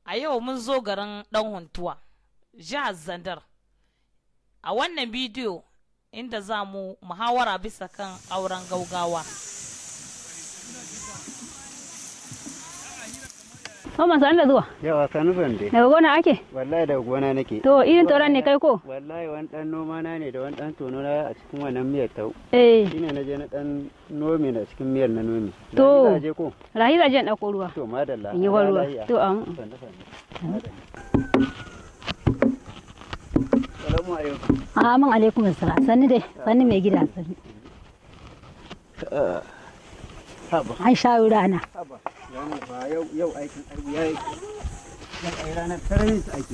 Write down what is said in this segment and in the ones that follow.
A yau mun zo garin ɗan Huntuwa, jihar Zandar. A wannan bidiyo inda za mu muhawara bisa kan auren gaugawa. Mama san da zuwa. Yawa sanu zande. Daga gona ake? Wallahi daga gona nake. To irin tauran ne kai ko? Wallahi wani dan noma na ne da wani dan tono na a cikin wannan miyar tau. Shine na je na dan nome na cikin miyar na nome. To. Je ko? Rahila je dauko ruwa. To madalla. Yi ruwa. To am. Assalamu alaikum. Amin alaikum assalam. Sanni dai, sanni mai gida sanni. Haba. An sha rana. Haba. Yau aikin arbi yayi. Yau ai ranar tarin aiki.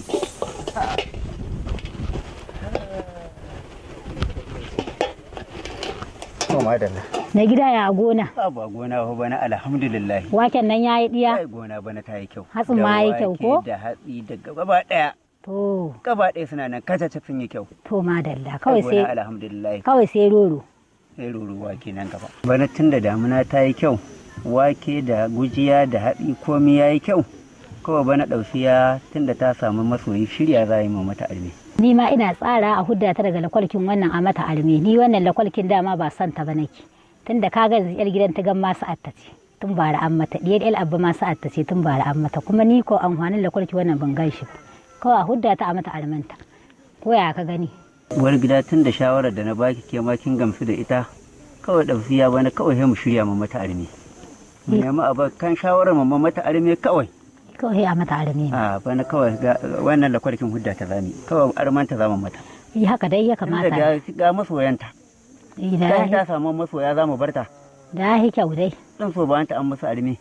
To madalla. Na gida ya gona. Haba gona fa bana alhamdulillah. Waken nan yayi diya. Ai gona bana ta yi kyau. Hatsin ma yayi kyau ko? Da hatsi da gaba daya. To. Gaba daya suna nan kacace sun yi kyau. To madalla kawai sai. Alhamdulillah. Kawai sai roro. Sai roro wake nan gaba. Bana tun da damuna ta yi kyau. Wake da gujiya da haɗi komi ya yi kyau. Kawai bana ɗausiya tun da ta samu masoyi shirya za yi mata arme. Ni ma ina tsara a hudda ta daga lakwalkin wannan a mata arme. Ni wannan lakwalkin dama ba son ta ba nake. Tun da kaga yar gidan ta gan masu attace. Tun bara an mata. Diyar el abba masu attace tun bara an mata. Kuma ni ko amfanin lakwalki wannan ban gan shi ba. Kawai a hudda ta a mata armenta. Ko ya ka gani? Uwar gida tun da shawarar da na baki ke ma kin gamsu da ita. Kawai ɗausiya bana kawai mu shirya mata arme. Mu nemi abokan shawarar mamma mata arme kawai. Kawai a mata arme. A bana kawai wannan lakwarkin hudda ta zami. Kawai armanta zamu mata. Yi haka dai ya kamata. Ga masoyanta. Idan ta samu masoya za mu barta. Da hi kyau dai. Dan so ba ta an masa arme.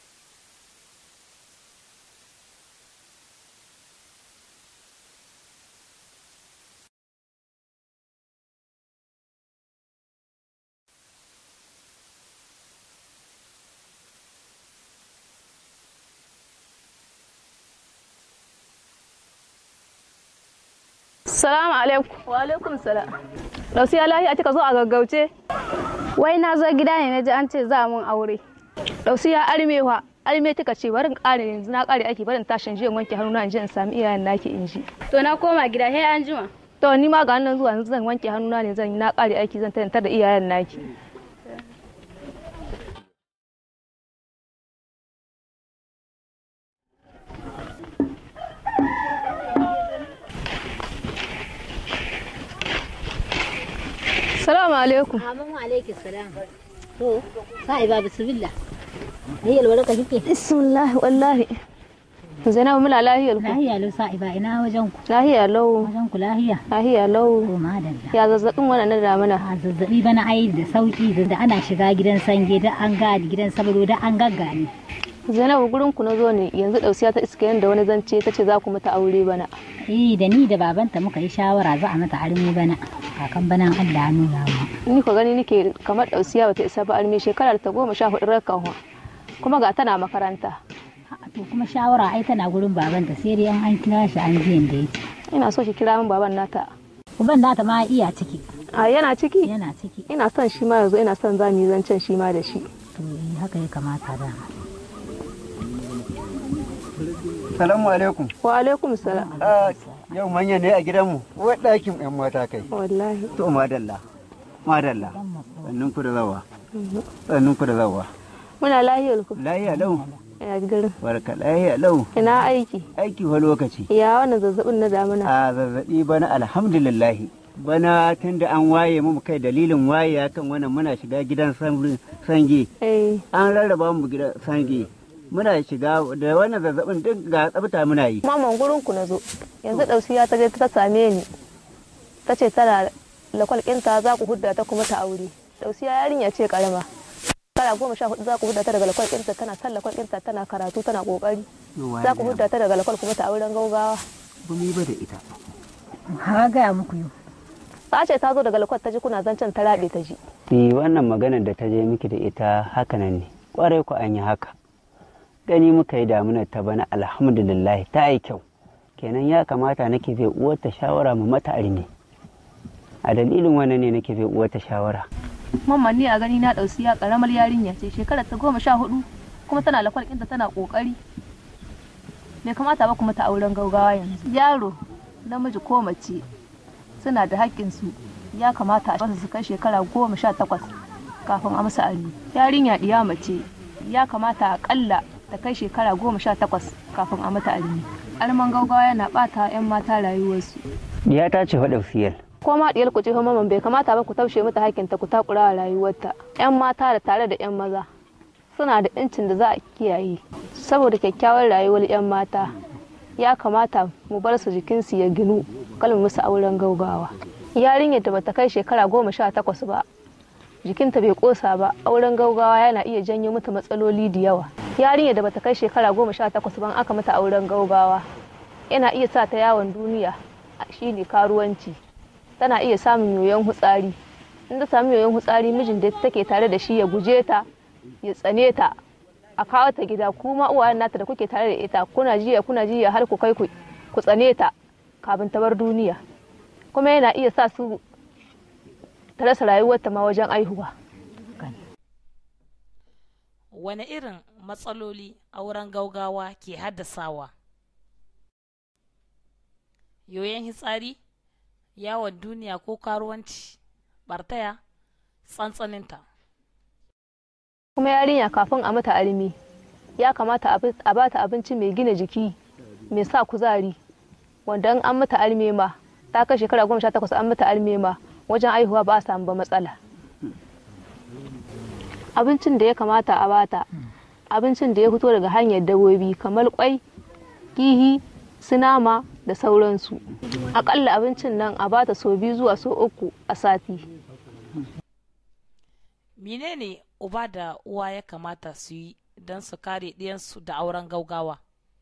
Salamu alaikum. Wa alaikum salam. Lausiya lahiya kika zo a gaggauce? Wai na zo gida ne na ji an ce za mun aure. Lausiya armewa, arme kika ce barin kare yanzu na kare aiki barin tashin jiyan wanke hannuna in je in sami iyayen naki in ji. To na koma gida sai an jima. To ni ma ga nan zuwa yanzu zan wanke hannuna ne zan yi na kare aiki zan tantar da iyayen naki. Salamu alaikum. Amin alaikum salam. To, sa'iba bismillah. Ni yalwar ka kike? Bismillah wallahi. Zainabu mula lahiya ku. Lahiya lau sa'iba ina wajen ku. Lahiya lau. Wajen ku lahiya. Lahiya lau. To madalla. Ya zazzabin wannan na damuna. A zazzabi bana ai da sauki da ana shiga gidan sange da an gadi gidan sabaro da an gaggane. Zainabu gurin ku na zo ne yanzu dausiya ta iska yanda wani zance ta ce za ku mata aure bana. Da ni da babanta muka yi shawara za a mata arme bana. Kakan bana Allah ya nuna mu. Ni ko gani nake kamar dausiya bata isa ba arme shekarar ta 14 rakan kuma ga tana makaranta. To kuma shawara ai tana gurin babanta sai dai an kira shi an ji yanda yake. Ina so ki kira min baban nata. Uban nata ma iya ciki. A yana ciki? Yana ciki. Ina son shi ma yanzu ina son za mu yi zancen shi ma da shi. To haka ya kamata da. Salamu alaikum. Wa alaikum salam. Yau manya ne a gidanmu. Wai ɗakin ƴan mata kai. Wallahi. To madalla. Madalla. Sannun ku da zawa. Sannun ku da zawa. Muna lahiyar ku. Lahiya lau. Ina garin. Barka lahiya lau. Ina aiki. Aiki wa lokaci. Ya wannan zazzabin na damuna. A zazzabi bana alhamdulillah. Bana tun da an waye mu kai dalilin waye kan wannan muna shiga gidan sange. An rarraba mu gidan sange. Muna shiga da wannan zazzabin duk ga tsabta muna yi. Maman gurin ku nazo. Yanzu dausiya ta je ta same ni. Ta ce tana lakwal kinta za ku hudda ta kuma ta aure. Dausiya yarinya ce karama. Kala 14 za ku hudda ta daga lakwal kinta tana san lakwal kinta tana karatu tana kokari. Za ku hudda ta daga lakwal kuma ta auren gaugawa. Ba mu yi ba da ita. Ha ga muku yau. Ta ce ta zo daga lakwal ta ji kuna zancen ta rabe ta ji. Wannan maganar da ta je miki da ita haka nan ne. Kwarai ku an yi haka. Gani muka yi damunar ta bana alhamdulillah ta yi kyau kenan ya kamata nake bai uwarta shawara mu mata arme a dalilin wannan ne nake bai uwarta shawara. Mamman ni a gani na dausiya karamar yarinya ce shekarar ta 14 kuma tana lakwal kinta tana kokari bai kamata ba kuma ta auren gaugawa yanzu. Yaro namiji ko mace suna da haƙƙinsu, ya kamata a basu su kai shekara 18 kafin a musu arme. Yarinya ɗiya mace ya kamata aƙalla ta kai shekara 18 kafin a mata arme. Arman gaugawa yana ɓata 'yan mata rayuwarsu. Ya ta ce faɗa siyar. Ko ma ɗiyar ku ce maman bai kamata ba ku taushe mata haƙƙinta ku takura rayuwarta. 'Yan mata da tare da 'yan maza suna da 'yancin da za a kiyaye. Saboda kyakkyawar rayuwar 'yan mata ya kamata mu bar su jikinsu ya ginu kalmu musu auren gaugawa. Yarinyar da bata kai shekara 18 ba jikinta bai kosa ba, auren gaugawa yana iya janyo mata matsaloli da yawa. Yarinyar da bata kai shekara 18 ba aka mata auren gaugawa yana iya sa ta yawon duniya, shine karuwanci. Tana iya samun yoyon hutsari. In ta samu yoyon hutsari mijin da take tare da shi ya guje ta, ya tsane ta, a kawo ta gida, kuma uwayen nata da kuke tare da ita kuna jiya har ku kai ku tsane ta kafin ta bar duniya. Kuma yana iya sa su ta rasa rayuwarta ma wajen aihuwa. Wane irin matsaloli auren gaugawa ke haddasawa? Yoyon hitsari, yawon duniya ko karuwanci, bartaya, tsantsaninta. Kuma yarinya kafin a mata arme ya kamata a bata abinci mai gina jiki, mai sa kuzari, wanda an mata arme ma ta kai shekara 18 an mata arme ma wajen aihuwa ba a samu ba matsala. Abincin da ya kamata a bata abincin da ya fito daga hanyar dabbobi kamar kwai, kihi, sinama da sauransu. Akalla abincin nan a bata so 2 zuwa so 3 a sati. Menene uba da uwa ya kamata su yi don su kare ɗiyansu da auren gaugawa?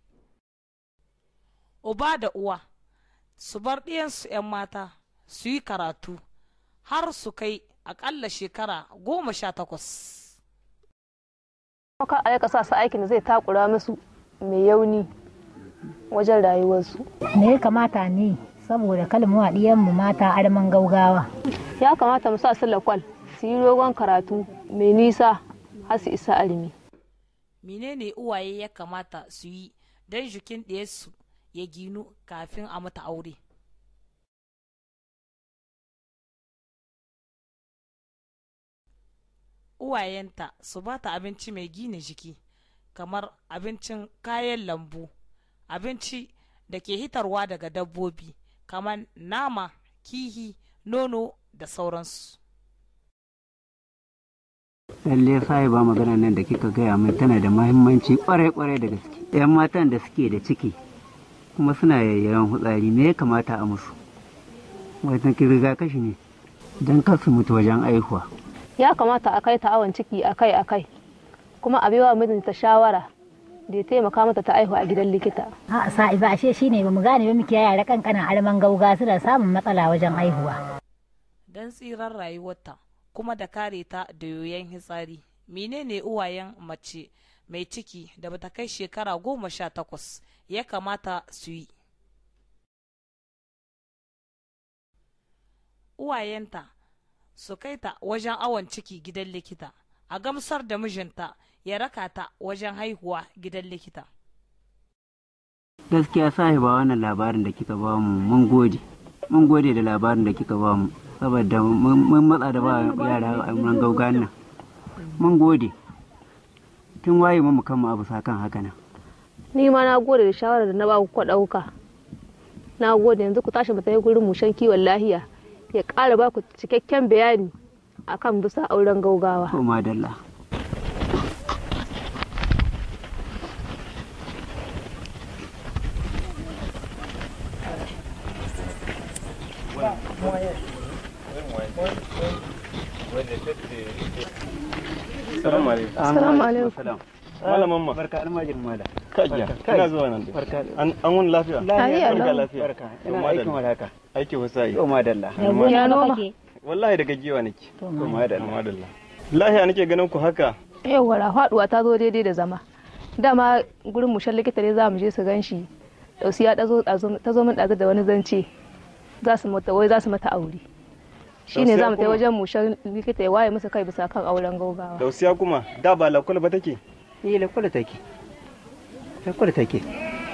Uba da uwa su bar ɗiyansu 'yan mata su yi karatu har su kai akalla shekara 18. Maka a yaka sa su aikin da zai takura musu mai yauni wajen rayuwarsu. Me ya kamata ne saboda kalmuwa ɗiyanmu mata arman gaugawa? Ya kamata mu sa su lakwal su yi rogon karatu mai nisa har su isa armi. Menene uwaye ya kamata su yi don jikin ɗiyarsu ya ginu kafin a mata aure? Uwayenta su ba ta abinci mai gina jiki kamar abincin kayan lambu, abinci da ke hitarwa daga dabbobi kamar nama, kihi, nono da sauransu. Lalle sahiba magana nan da kika gaya min tana da mahimmanci kwarai da gaske. 'Yan matan da suke da ciki kuma suna yayyaran hutsari me ya kamata a musu? Wata rigakafi ne don kar su mutu wajen aihuwa. Ya kamata a kai ta awon ciki akai kuma a biwa mijinta shawara da ya taimaka mata ta aihu a gidan likita. A sa'iba ashe shine bamu gane ba muke yara kankanan arman gauga suna samun matsala wajen aihuwa. Don tsirar rayuwarta kuma da kare ta da yoyon hitsari, menene uwayen mace mai ciki da bata kai shekara 18 ya kamata su yi? Uwayenta su kai ta wajen awon ciki gidan likita, a gamsar da mijinta ya raka ta wajen haihuwa gidan likita. Gaskiya sahiba wannan labarin da kika ba mu mun gode da labarin da kika ba mu, saboda mun matsa da ba yara a mun gaugan nan. Mun gode tun waye mu kan mu abu sakan haka nan. Ni ma na gode da shawarar da na ba ku ɗauka. Na gode, yanzu ku tashi mu tafi gurin mushan kiwon lahiya ya ƙara ba ku cikakken bayani akan bisa auren gaugawa. To madalla. Assalamu alaikum. Assalamu alaikum. Malaman ma. Barka almajin mala. Kajiya. Ina zuwa nan. Barka. An wani lafiya? Lafiya. Lafiya. Barka. Ina aikin wadaka. Aiki wasa'i. To madalla. Ya noma. Wallahi daga giwa nake. To madalla. Madalla. Lafiya nake ganin ku haka. Yawwa faduwa ta zo daidai da zama. Dama gurin mushan likita ne za mu je su ganshi. Dausiya ta zo min ɗazu da wani zance. Za su mata aure. Shine za mu tai wajen mushan likita ya waye musu kai bisa kan auren gaugawa. Dausiya kuma da ba lakwal ba take? Lakwal take.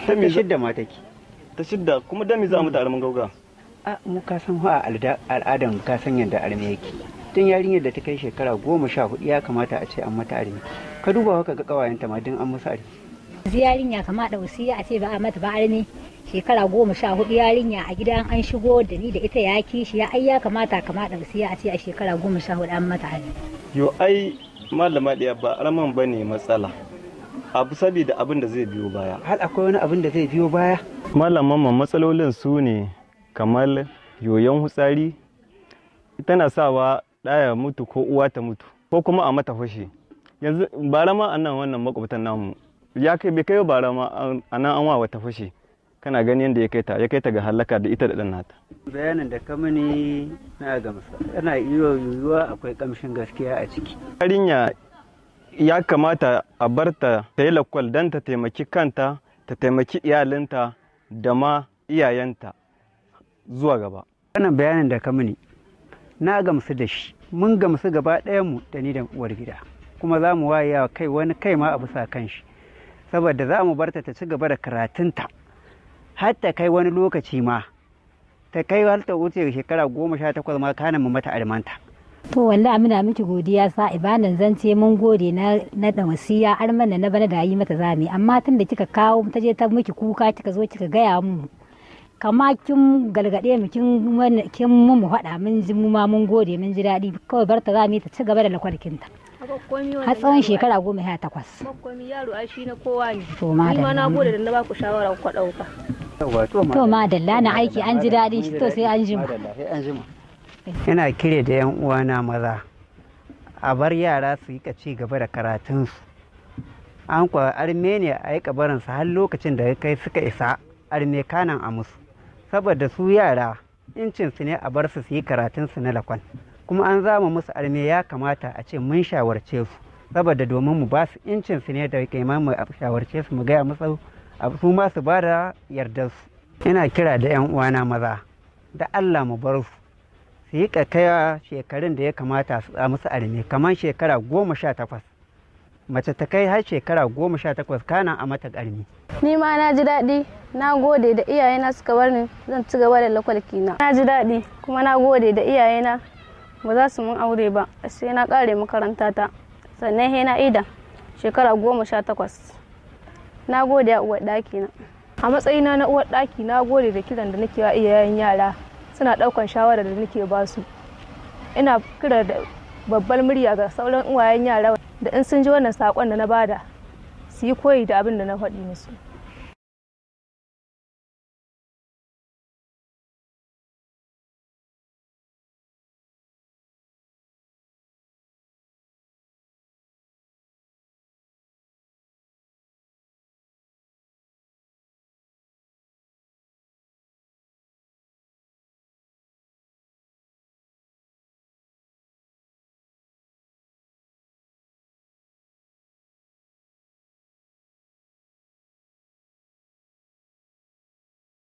Ta me shidda ma take. ta shidda kuma da me za mu ta arman gauga? A mu ka san wa al'adan ka san yadda arme yake. Tun yarinyar da ta kai shekara 14 ya kamata a ce an mata arme. Ka duba haka ga kawayenta ma din an musu arme. Yarinya kama da wasiya a ce ba a mata ba arme shekara 14 yarinya a gidan an shigo da ni da ita ya kishi ya ai ya kamata kama da wasiya a ce a shekara 14 an mata arme. Yo ai malama ɗaya ba arman bane matsala. Abu saboda abin da zai biyo baya. Hal akwai wani abin da zai biyo baya? Malaman matsalolin su ne kamar yoyon hutsari tana sawa ɗaya mutu ko uwa ta mutu ko kuma a mata fashe. Yanzu bara ma anan wannan makwabtan namu ya kai bai kai bara ma anan an wa wata fashe. Kana gani yadda ya kai ta ga halaka da ita da ɗan nata. Bayanin da ka mini na gamsa yana iya yiwuwa akwai kamshin gaskiya a ciki. Yarinya ya kamata a barta ta yi lakwal don ta taimaki kanta ta taimaki iyalinta da ma iyayenta zuwa gaba. Wannan bayanin da ka mini na gamsu da shi, mun gamsu gaba ɗayanmu da ni da uwar gida, kuma za mu waye kai wani kai ma a bisa kan shi, saboda za mu barta ta ci gaba da karatunta har ta kai wani lokaci ma ta kai har ta wuce shekara 18 ma kana mu mata almanta. To wallahi muna miki godiya sa ibanan zance mun gode na da wasiya arman na bana da yi mata zami, amma tun da kika kawo ta je ta miki kuka kika zo kika gaya mu kama kin galgade mu kin mu faɗa mun ji mu ma mun gode mun ji daɗi, kawai barta zami ta ci gaba da lakwarkinta har tsawon shekara 18. Makomi yaro ai shi na kowa ne. To ma ni ma na gode da na ba ku shawara ku ɗauka. To ma dalla na aiki an ji daɗi to sai an jima. Ina kire da 'yan uwana maza a bar yara su yi ci gaba da karatunsu, an kwa arme ne a yi kabarinsu har lokacin da kai suka isa arme kanan a musu, saboda su yara incinsu ne a bar su yi karatunsu na lakon, kuma an zama musu arme ya kamata a ce mun shawarce su, saboda domin mu ba su incinsu ne da kai ma mu shawarce su mu gaya musu su ma su ba da yardarsu. Ina kira da 'yan uwana maza da Allah mu bar su yi kaiwa shekarun da ya kamata su musu arme, kamar shekara 18 mace ta kai har shekara 18 kana a mata arme. Ni ma na ji daɗi, na gode da iyayena suka bar ni zan ci gaba da lakwalki na. Na ji daɗi kuma na gode da iyayena ba za su mun aure ba sai na ƙare makaranta ta, sannan he na ida shekara 18. Na gode a uwar ɗaki na. A matsayina na uwar ɗaki na gode da kiran da nake wa iyayen yara, suna ɗaukan shawarar da nake ba su. Ina kira da babbar murya ga sauran uwayen yara da in sun ji wannan saƙon da na bada su yi koyi da abin da na faɗi musu.